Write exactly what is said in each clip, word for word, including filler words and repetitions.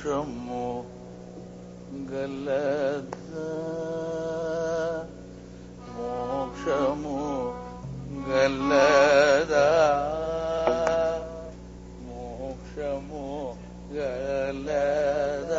ಮೋಕ್ಷಮು ಗಲ್ಲದ ಮೋಕ್ಷಮು ಗಲ್ಲದ ಮೋಕ್ಷಮು ಗಲ್ಲದ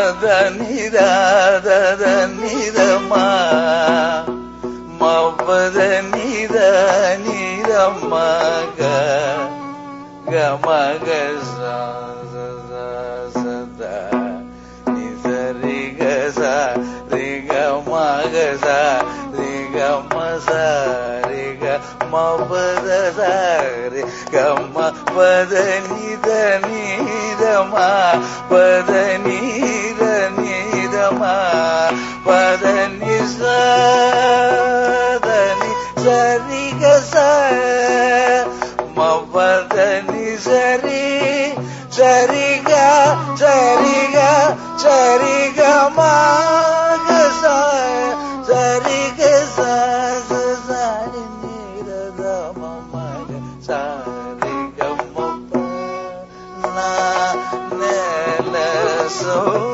த த நித மா மபத நித நித மக க மக சா சத நித ரி க சா ரி க மக சா ரி க ம சா ரி க மபத சா ரி க மபத நித நித மா பத நித நித மா பத நிச தனி சரி க ச மபத நி சரி சரி க சரி க சரி க மா க ச சரி க ச ச சரி நிர த ம ம க சரி க ம ப நா ந ல சோ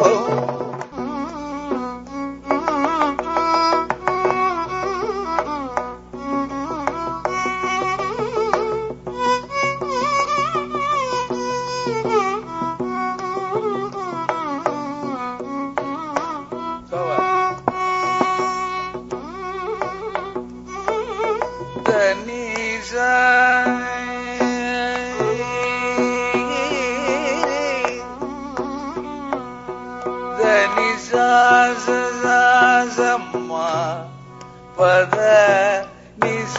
பத நிச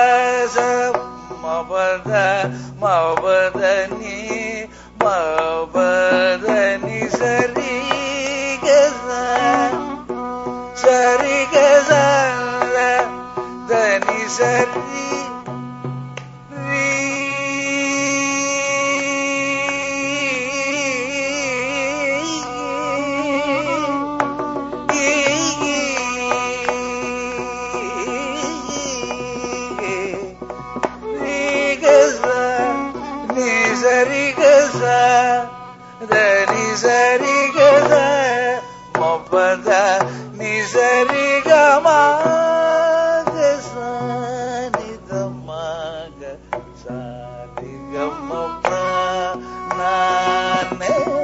மபத மபத நி மபத நி சரி க சரி க த நி சரி சரி க ச த நி சரி க ச மபத நி சரி க ம க ச நி த ம க ச ரி க ம ப நா ந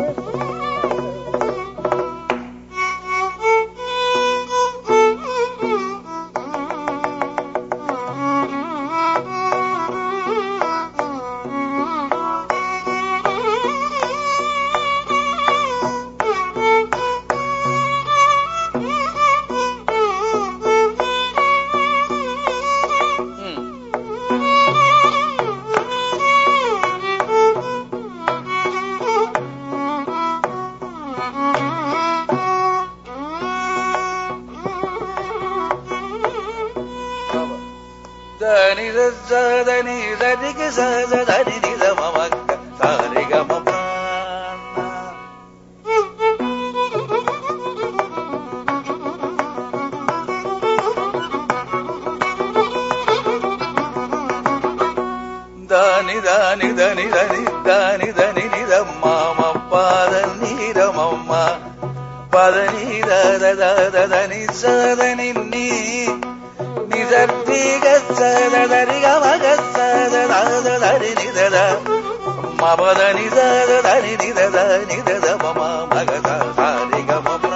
దని ద దని దని క స దని ని ద మ మ క స రి గ మ ప దని దని దని దని దని దని ని ద మ మ ప ద ని ద మ మ ప ద ని ద ద ద ద ద ని స ద ని ని ని ద రి గ స ద ద రి గ మ గ స ద ద ద ద రి ని ద ద మ ప ద ని ద ద ద ని ని ద ద ని ద ద మ మ మ గ స స రి గ మ ప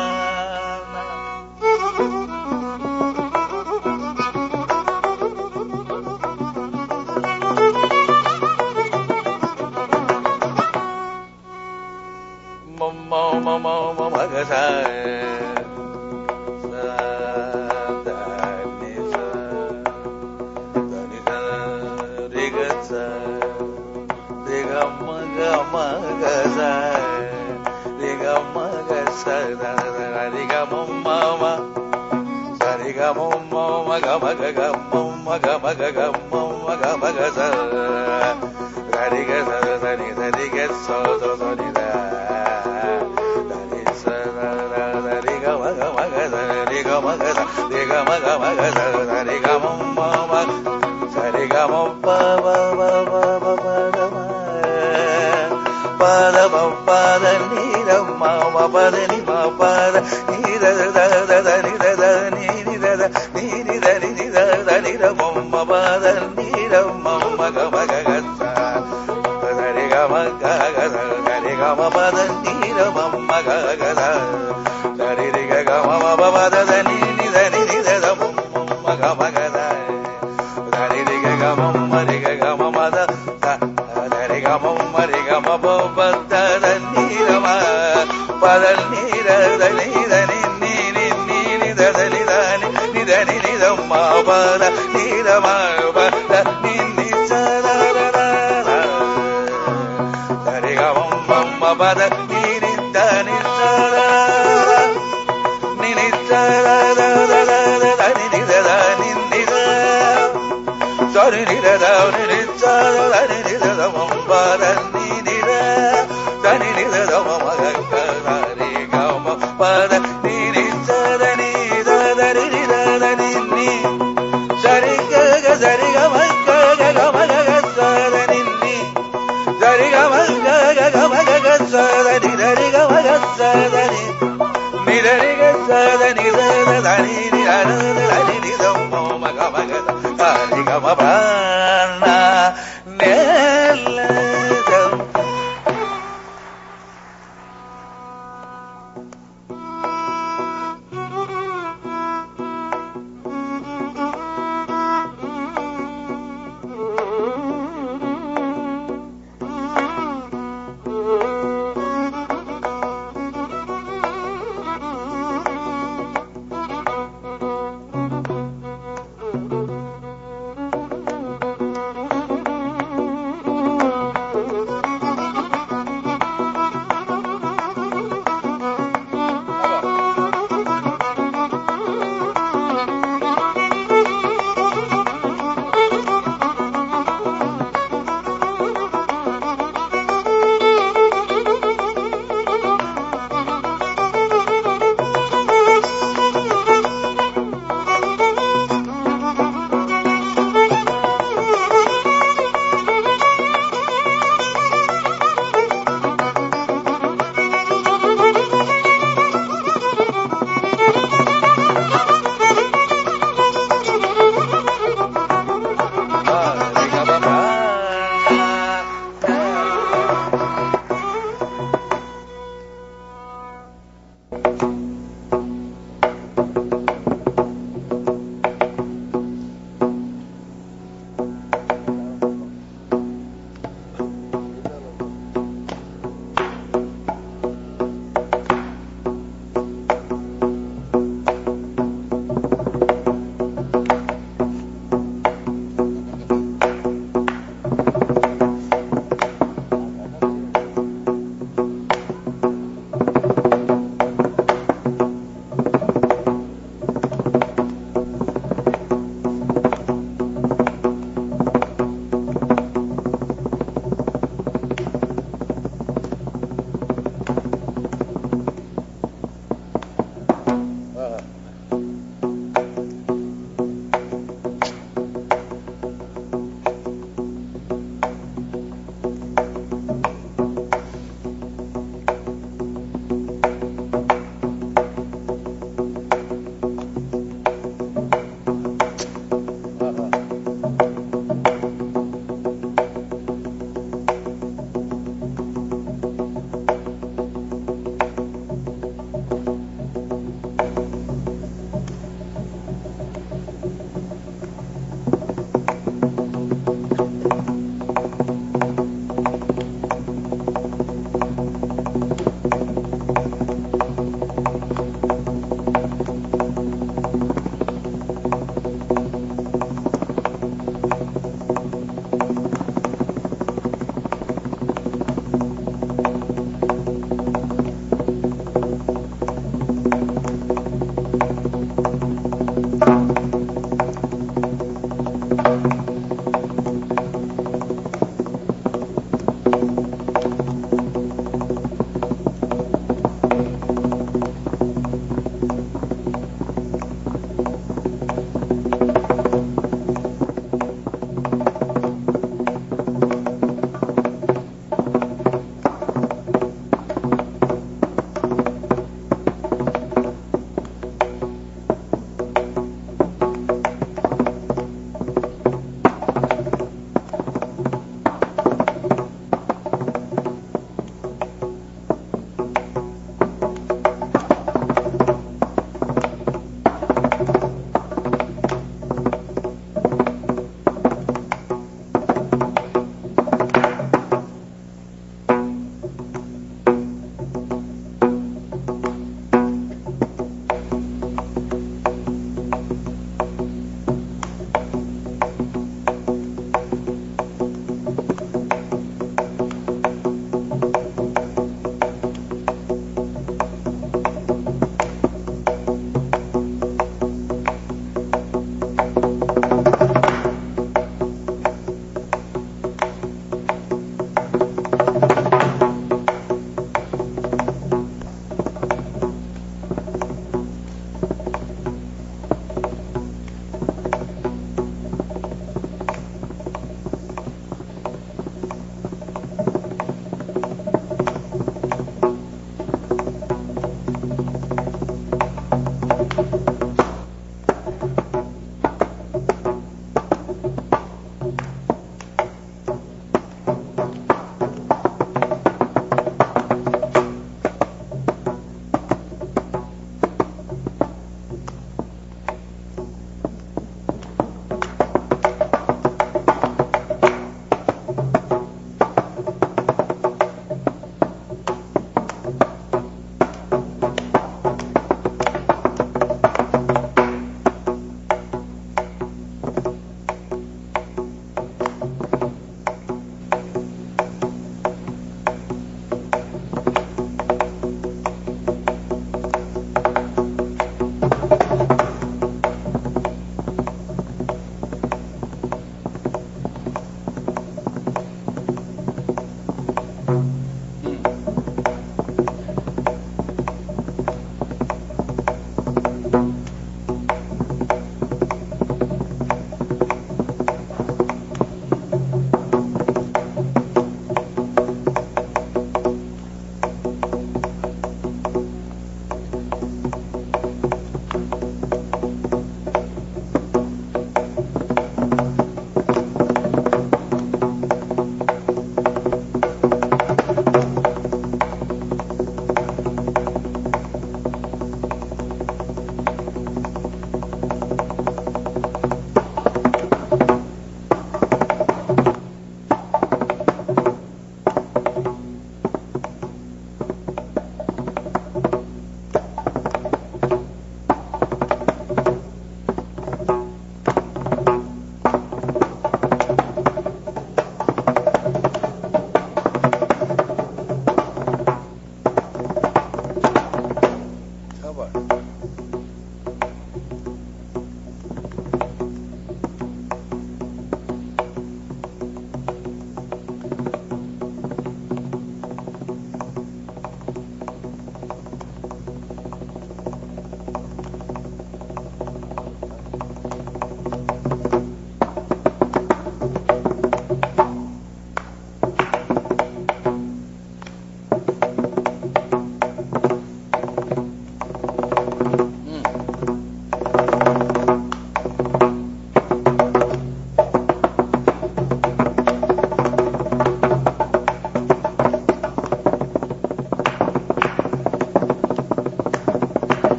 మ మ మ మ మ మ గ స பத பத நீர மாம பத நி மா பத நீர த த த நிர த நீ நிர த நீ நிர நி நிர த நிர மம்ம பத நீர மம்ம க ம க க ச பத ரி க ம க க த ரி க ம பத நீர மம்ம க க த நிதம பத நின்னி சதரர சரிகமம் மம்ம பத நினி தனி சதர நினி சதர தனி நித நின்னித சரி நித நினி சதர நித மம்பர நினித தனி நித மம கரி கம பத நினி சத நித தரி நித நின்னி சரி கக சரி கம கக கம கக சத நின்னி சரி கம கக கம கக சத நிதரி கம கக சத நி நிதரி கக சத நித தனி நித தனி நித மம கம கத கரி கம பன